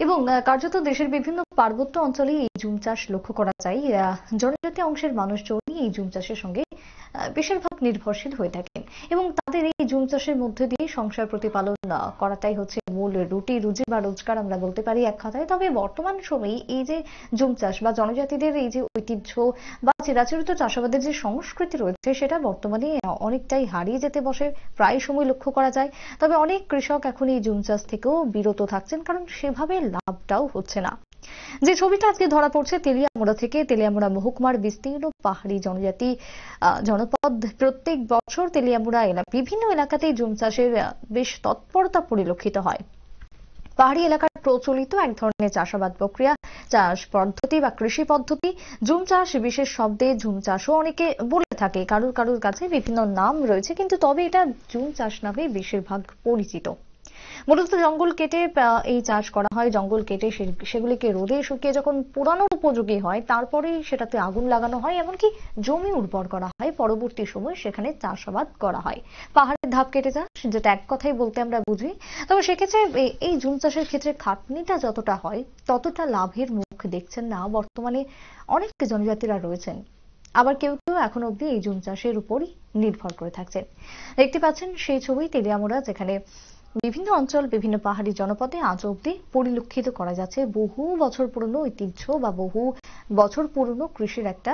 এবং কার্যত দেশের বিভিন্ন পার্বত্য অঞ্চলে এই জুম চাষ লক্ষ্য করা যায়। জনজাতি অংশের মানুষজনই এই জুম চাষের সঙ্গে বেশিরভাগ নির্ভরশীল হয়ে থাকেন এবং তাদের এই জুম চাষের মধ্যে দিয়ে সংসার প্রতিপালন করাটাই হচ্ছে মূল রুজি বা রোজগার আমরা বলতে পারি এক কথায়। তবে বর্তমান সময়ে এই যে জুম চাষ বা জনজাতিদের এই যে ঐতিহ্য বা চিরাচরিত চাষাবাদের যে সংস্কৃতি রয়েছে সেটা বর্তমানে অনেকটাই হারিয়ে যেতে বসে, প্রায় সময় লক্ষ্য করা যায়। তবে অনেক কৃষক এখন এই জুম চাষ থেকেও বিরত থাকছেন, কারণ সেভাবে লাভটাও হচ্ছে না। যে ছবিটা আজকে ধরা পড়ছে তেলিয়ামুড়া থেকে, তেলিয়ামুড়া মহকুমার বিস্তীর্ণ পাহাড়ি জনজাতি জনপদ। প্রত্যেক বছর তেলিয়ামুড়া বিভিন্ন এলাকাতেই জুম চাষের বেশ তৎপরতা পরিলক্ষিত হয়। পাহাড়ি এলাকার প্রচলিত এক ধরনের চাষাবাদ প্রক্রিয়া, চাষ পদ্ধতি বা কৃষি পদ্ধতি জুম চাষ। বিশেষ শব্দে জুম চাষও অনেকে বলে থাকে, কারুর কারুর কাছে বিভিন্ন নাম রয়েছে, কিন্তু তবে এটা জুম চাষ নামে বেশিরভাগ পরিচিত। মূলত জঙ্গল কেটে এই চাষ করা হয়। জঙ্গল কেটে সেগুলিকে রোদে শুকিয়ে যখন পোড়ানোর উপযোগী হয় তারপরেই সেটাতে আগুন লাগানো হয়, এমনকি জমি উর্বর করা হয়। পরবর্তী সময় সেখানে চাষাবাদ করা হয়। পাহাড়ের ধাপ কেটে চাষ, যেটা এক কথাই বলতে আমরা বুঝি। তবে সেক্ষেত্রে এই জুম চাষের ক্ষেত্রে খাটনিটা যতটা হয় ততটা লাভের মুখ দেখছেন না বর্তমানে অনেক জনজাতিরা রয়েছেন। আবার কেউ কেউ এখনো অব্দি এই জুম চাষের উপরই নির্ভর করে থাকছেন। দেখতে পাচ্ছেন সেই ছবি তেলিয়ামুড়া, যেখানে বিভিন্ন অঞ্চল, বিভিন্ন পাহাড়ি জনপদে আজ অব্দি পরিলক্ষিত করা যাচ্ছে বহু বছর পুরনো ঐতিহ্য বা বহু বছর পুরনো কৃষির একটা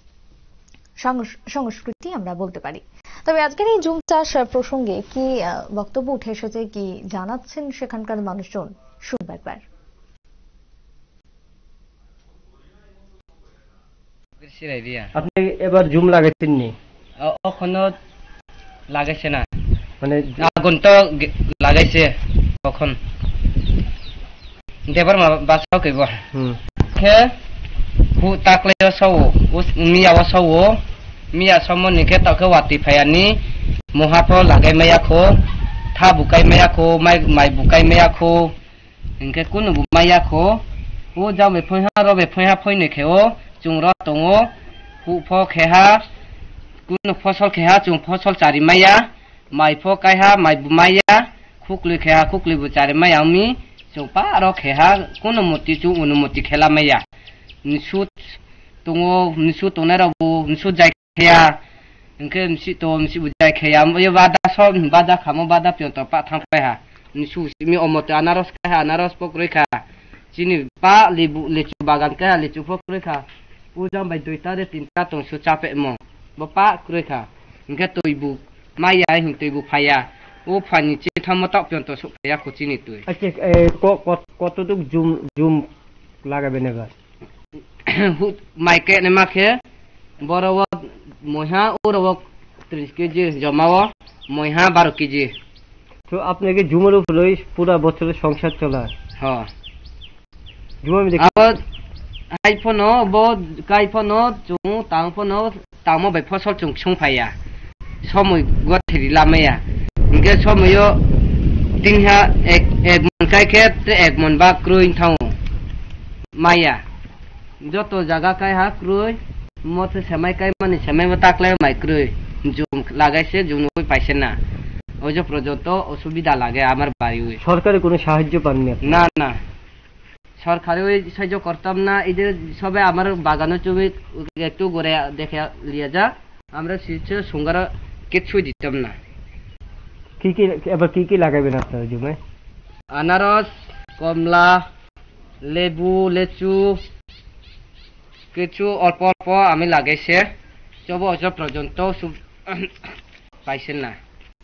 সংস্কৃতি আমরা বলতে পারি। তবে আজকের এই জুম চাষ প্রসঙ্গে কি বক্তব্য উঠে এসেছে, কি জানাচ্ছেন সেখানকার মানুষজন, শুনবো একবার। আপনি এবার জুম লাগাইছেন নি? এখনো লাগাইছে না, মানে আগুন তো লাগাইছে কখন দেবার বাসাও কইব খে হু তাকলে সাও মিয়াও সাও মিয়া সমনি খে তাকে ওয়াতি ফায়ানি মহাপ্র লাগাই মায়াখো থা বুকাই মায়াখো মাই বুকাই মায়াখো ইনকে কুनु মায়াখো ও যাও বে ফয়হা রবে ফয়হা ফয়নে খেও চুংরা দङो হু ফ খেহা কুनु ফসল খেহা চুং ফসল চারি মায়া মাইফো কাইহা মাইবু মাইয়া খুকলি খেহা খুকলি বুচারে মায়ামি চৌপা আরো খেহা কোনো মতি চু অনুমতি খেলা মাইয়া নিসু দङो নিসু তনে রাবু নিসু যাই খেয়া ইনকে নিসি তো নিসি বুজাই খেয়া ওই বাদা সব বাদা খামো বাদা পিয়ত পা থাংপাইহা নিসু মি অমতে আনারস খাহা আনারস পকরে খা চিনি পা লিবু লিচু বাগান কা লিচু পকরে খা উজাম বাই দুইটা দে তিনটা তংসু চাপে মো বাপা করে খা ইনকে তৈবু মাইয়া হিং তৈবু ফায়া ও ফানি চে থামতা পিয়ন্ত সুপায়া কুচিনি তুই। আচ্ছা, কতটুক জুম জুম লাগাবেন এবার? মাইকে নেমাখে বড় মহা ওরব 30 কেজি জমাও মহা 12 কেজি। তো আপনাকে জুমের উপরে পুরো বছরের সংসার চলায়? হ্যাঁ, জুম আমি দেখি আবার আইফোনো বো কাইফোনো চুং তাংফোনো তামো বাই ফসল চুং সংফায়া সময় গথেরি লামায়া ইনকে সময়ও তিনহা এক মন কাইখে এক মন বা ক্রুই থাও মায়া যত জায়গা কাইহা ক্রুই মতে সেমাই কাই মানে সেমাই তাকলে মাই ক্রুই জুম লাগাইছে জুম ওই পাইছে না, ওই যে পর্যন্ত অসুবিধা লাগে আমার বাড়ি। সরকারি কোনো সাহায্য পাননি? না না, সরকারি ওই সাহায্য করতাম না। এই যে সবাই আমার বাগানের জমি একটু ঘুরে দেখে লিয়ে যা, আমরা সুঙ্গার কিছুই দিতাম না। কি কি এবার কি কি লাগাবেন আপনার জমি? আনারস, কমলা, লেবু, লেচু কিছু অল্প অল্প আমি লাগাইছে, সব অজব পর্যন্ত পাইছেন না।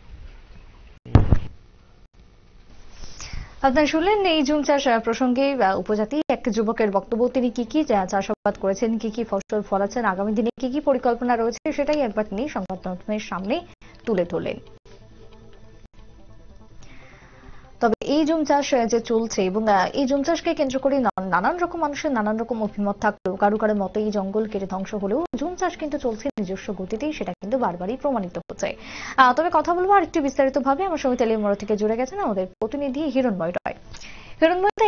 আপনারা শুনলেন এই জুম চাষ প্রসঙ্গে উপজাতি এক যুবকের বক্তব্য। তিনি কি কি চাষাবাদ করেছেন, কি কি ফসল ফলাচ্ছেন, আগামী দিনে কি কি পরিকল্পনা রয়েছে সেটাই একবার তিনি সংবাদ মাধ্যমের সামনে তুলে ধরলেন। তবে এই জুম চাষ যে চলছে এবং এই জুম চাষকে কেন্দ্র করে নানান রকম মানুষের নানান রকম অভিমত থাকলেও কারো কারো মতে এই জঙ্গল কেটে ধ্বংস হলেও জুম চাষ কিন্তু চলছে নিজস্ব গতিতেই, সেটা কিন্তু বারবারই প্রমাণিত হচ্ছে। তবে কথা বলবো আর একটু বিস্তারিত ভাবে। আমার সঙ্গে তেলিয়ামুড়া থেকে জুড়ে গেছেন আমাদের প্রতিনিধি হিরণময় রয়। হিরণময়,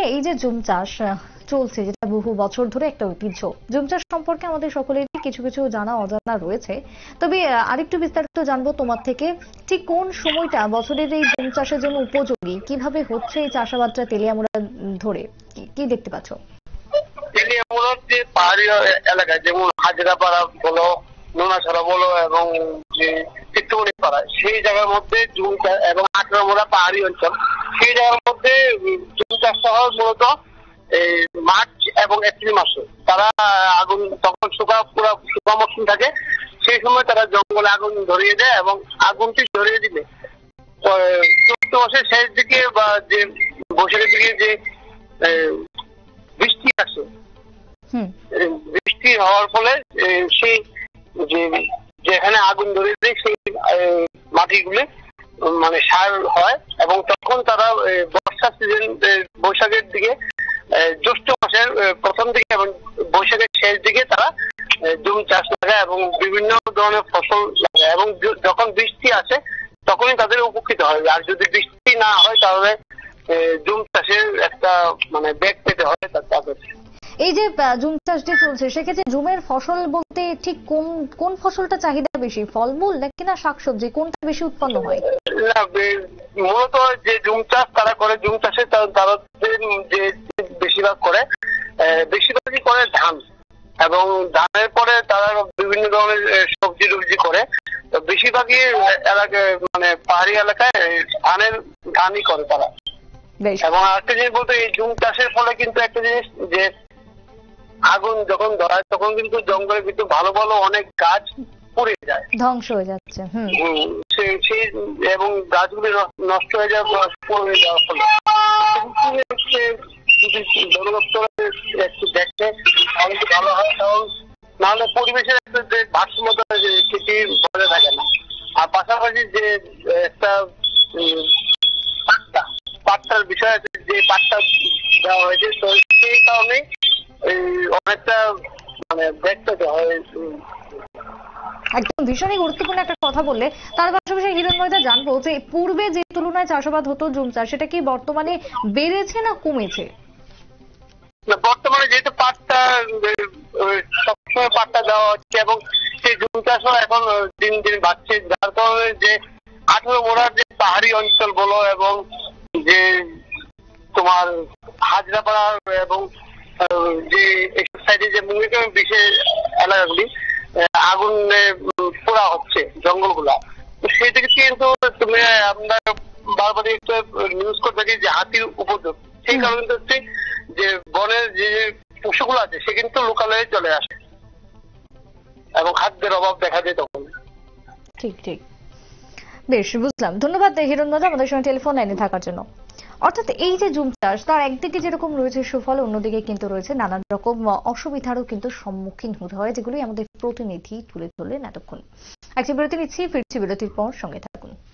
এই যে জুম চাষ চলছে, যেটা বহু বছর ধরে একটা ঐতিহ্য, জুম চাষ সম্পর্কে আমাদের সকলেরই কিছু কিছু জানা অজানা রয়েছে। তবে আরেকটু বিস্তারিত জানবো তোমার থেকে, ঠিক কোন সময়টা বছরের এই জুম চাষের জন্য উপযোগী, কিভাবে হচ্ছে এই চাষাবাদটা তেলিয়ামুড়া ধরে, কি দেখতে পাচ্ছ? তেলিয়ামুড়ার যে পাহাড়ি এলাকায়, যেমন হাজরাপাড়া বলো, নোনাছড়া বলো এবং যে চিত্তমণি পাড়া, সেই জায়গার মধ্যে জুম চাষ এবং আটরামোড়া পাহাড়ি অঞ্চল, সেই জায়গার মধ্যে জুম চাষটা হয় মূলত এই মার্চ এবং এপ্রিল মাসে। তারা আগুন তখন পুরো শুকা মৌসুম থাকে, সেই সময় তারা জঙ্গলে আগুন ধরিয়ে দেয় এবং আগুনটি ধরিয়ে দিলে চৈত্র মাসের শেষ দিকে বা যে বৈশাখের দিকে যে বৃষ্টি আসে, বৃষ্টি হওয়ার ফলে সেই যেখানে আগুন ধরিয়ে দেয় সেই মাটিগুলি মানে সার হয় এবং তখন তারা বর্ষা সিজন বৈশাখের দিকে, জ্যৈষ্ঠ মাসের প্রথম দিকে এবং বৈশাখের শেষ দিকে তারা জুম চাষ লাগায় এবং বিভিন্ন ধরনের ফসল লাগায় এবং যখন বৃষ্টি আসে তখনই তাদের উপকৃত হয়। আর যদি বৃষ্টি না হয় তাহলে জুম চাষের একটা মানে ব্যাগ পেতে হয় তাদের। এই যে জুম চাষটি চলছে, সেক্ষেত্রে জুমের ফসল বলতে ঠিক কোন ফসলটা চাহিদা বেশি, ফলমূল নাকি না শাকসবজি, কোনটা বেশি উৎপন্ন হয়? না, মূলত যে জুম চাষ তারা করে, জুম চাষে তারা যে বেশিরভাগ করে, বেশিরভাগই করে ধান এবং ধানের পরে তারা বিভিন্ন ধরনের সবজি টবজি করে। তো বেশিরভাগই এলাকায় মানে পাহাড়ি এলাকায় ধানই করে তারা। এবং আরেকটা জিনিস বলতে, এই জুম চাষের ফলে কিন্তু একটা জিনিস, যে আগুন যখন ধরায় তখন কিন্তু জঙ্গলের ভিতরে ভালো ভালো অনেক গাছ পুড়ে যায়, ধ্বংস হয়ে যাচ্ছে। সেই এবং গাছগুলি নষ্ট হয়ে যাওয়ার ফলে একটু দেখতে অনেক ভালো হয়, কারণ নাহলে পরিবেশের একটা যে ভারসাম্যতা সেটি বজায় থাকে না। আর পাশাপাশি যে একটা পাট্টার বিষয় আছে, যে পাট্টা দেওয়া হয়েছে, তো সেই কারণে অনেকটা মানে দেখতে হয়। একদম ভীষণই গুরুত্বপূর্ণ একটা কথা বললে। তার পাশাপাশি হিরণময়দা, জানবো যে পূর্বে যে তুলনায় চাষাবাদ হতো জুম চাষ, সেটা কি বর্তমানে বেড়েছে না কমেছে? বর্তমানে যেহেতু পাটটা সবসময় পাটটা দেওয়া হচ্ছে এবং সেই জুম চাষও এখন দিন দিন বাড়ছে, যার কারণে যে 18 মোড়ার যে পাহাড়ি অঞ্চল বলো এবং যে তোমার হাজরাপাড়া এবং যে সাইডে যে মুঙ্গিকাম বিশেষ এলাকাগুলি আগুনে পোড়া হচ্ছে জঙ্গলগুলা, তো সেই দিকে কিন্তু তুমি আমরা বারবারই একটা নিউজ করে থাকি যে হাতির উপদ্রব। সেই কারণে হচ্ছে যে বনের যে পশুগুলো আছে সে কিন্তু লোকালয়ে চলে আসে এবং খাদ্যের অভাব দেখা যায় তখন। ঠিক ঠিক, বেশ বুঝলাম। ধন্যবাদ হিরণময়দা আমাদের সঙ্গে টেলিফোন লাইনে থাকার জন্য। অর্থাৎ এই যে জুম চাষ, তার একদিকে যেরকম রয়েছে সুফল, অন্যদিকে কিন্তু রয়েছে নানান রকম অসুবিধারও কিন্তু সম্মুখীন হতে হয়, যেগুলি আমাদের প্রতিনিধি তুলে ধরলেন এতক্ষণ। একটি বিরতি নিচ্ছি, ফিরছি বিরতির পর, সঙ্গে থাকুন।